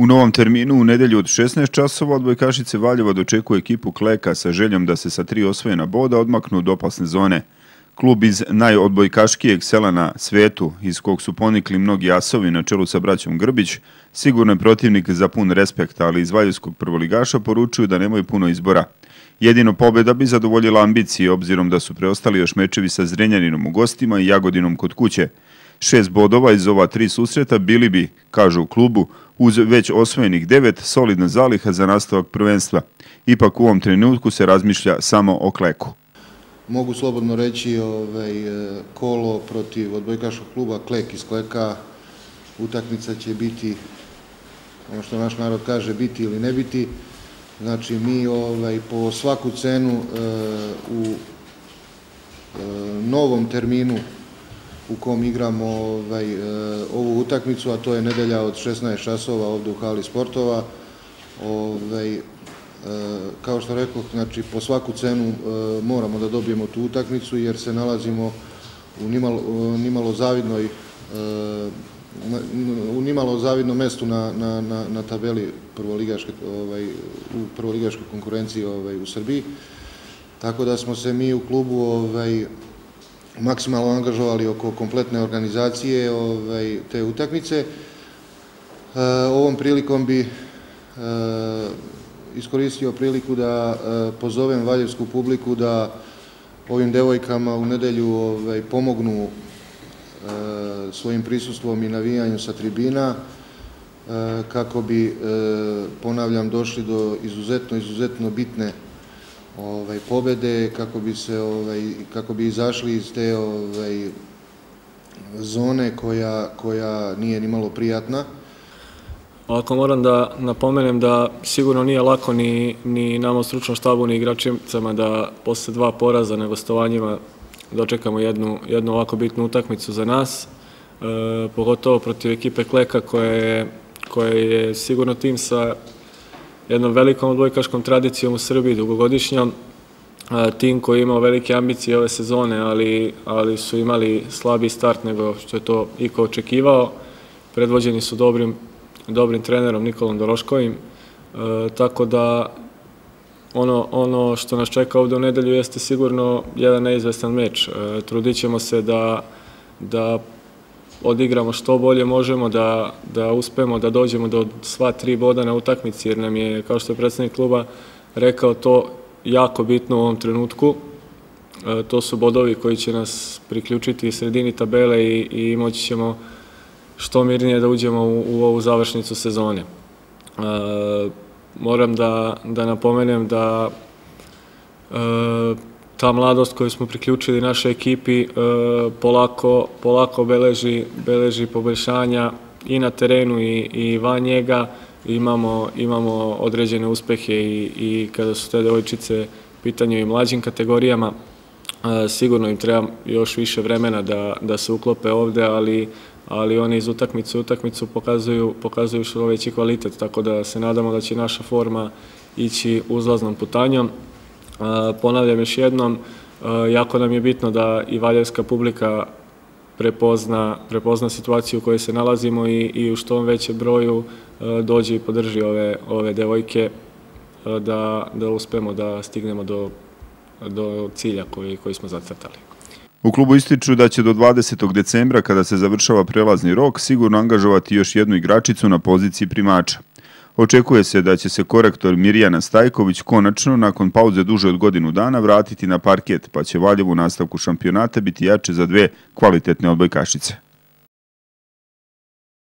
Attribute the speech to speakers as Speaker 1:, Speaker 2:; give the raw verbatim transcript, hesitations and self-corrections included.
Speaker 1: U novom terminu u nedelju od šesnaest časova odbojkašice Valjeva dočekuje ekipu Kleka sa željom da se sa tri osvojena boda odmaknu od opasne zone. Klub iz najodbojkaškijeg sela na svetu, iz kog su ponikli mnogi asovi na čelu sa braćom Grbić, sigurno je protivnik za pun respekt, ali iz valjevskog prvoligaša poručuju da nemaju puno izbora. Jedino pobjeda bi zadovoljila ambicije, obzirom da su preostali još mečevi sa Zrenjaninom u gostima i Jagodinom kod kuće. Šest bodova iz ova tri susreta bili bi, kažu u klubu, uz već osvojenih devet, solidna zaliha za nastavak prvenstva. Ipak u ovom trenutku se razmišlja samo o Kleku.
Speaker 2: Mogu slobodno reći ovaj, kolo protiv odbojkaškog kluba Klek iz Kleka. Utakmica će biti, ono što naš narod kaže, biti ili ne biti. Znači mi ovaj, po svaku cenu e, u e, novom terminu u kom igramo ovaj, e, ovu utakmicu, a to je nedelja od šesnaest časova ovdje u hali sportova. Ovaj, e, kao što rekao, znači po svaku cenu e, moramo da dobijemo tu utakmicu jer se nalazimo u nimalo, nimalo zavidnoj e, u nimalo zavidnom mestu na, na, na, na tabeli prvoligaške, ovaj, u prvoligaškoj konkurenciji ovaj, u Srbiji. Tako da smo se mi u klubu ovaj, maksimalno angažovali oko kompletne organizacije ovaj, te utakmice. E, ovom prilikom bi e, iskoristio priliku da e, pozovem valjevsku publiku da ovim devojkama u nedelju ovaj, pomognu svojim prisustvom i navijanju sa tribina kako bi, ponavljam, došli do izuzetno, izuzetno bitne ovaj, pobjede, kako bi se, ovaj, kako bi izašli iz te ovaj, zone koja, koja nije ni malo prijatna.
Speaker 3: Ovako moram da napomenem da sigurno nije lako ni, ni nama u stručnom štabu ni igračicama da posle dva poraza na gostovanjima dočekamo jednu, jednu ovako bitnu utakmicu za nas, e, pogotovo protiv ekipe Kleka koja je, koja je sigurno tim sa jednom velikom odbojkaškom tradicijom u Srbiji, dugogodišnjom, e, tim koji je imao velike ambicije ove sezone, ali, ali su imali slabiji start nego što je to iko očekivao. Predvođeni su dobrim, dobrim trenerom Nikolom Doroškovim, e, tako da Ono, ono što nas čeka ovdje u nedelju jeste sigurno jedan neizvestan meč. E, trudit ćemo se da, da odigramo što bolje možemo, da, da uspemo da dođemo do sva tri boda na utakmici, jer nam je, kao što je predsjednik kluba rekao, to jako bitno u ovom trenutku. E, to su bodovi koji će nas priključiti sredini tabele i, i moći ćemo što mirnije da uđemo u, u ovu završnicu sezone. E, Moram da, da napomenem da e, ta mladost koju smo priključili našoj ekipi e, polako, polako beleži, beleži poboljšanja i na terenu i, i van njega. Imamo, imamo određene uspehe i, i kada su te devojčice pitanju i mlađim kategorijama. E, sigurno im treba još više vremena da, da se uklope ovde, ali ali oni iz utakmice u utakmicu pokazuju, pokazuju što veći kvalitet, tako da se nadamo da će naša forma ići uzlaznom putanjom. Ponavljam još jednom, jako nam je bitno da i valjevska publika prepozna, prepozna situaciju u kojoj se nalazimo i, i u što većem broju dođe i podrži ove, ove devojke da, da uspemo da stignemo do, do cilja koji, koji smo zacrtali.
Speaker 1: U klubu ističu da će do dvadesetog decembra, kada se završava prelazni rok, sigurno angažovati još jednu igračicu na poziciji primača. Očekuje se da će se korektor Mirjana Stajković konačno, nakon pauze duže od godinu dana, vratiti na parket, pa će Valjevo u nastavku šampionata biti jače za dve kvalitetne odbojkašice.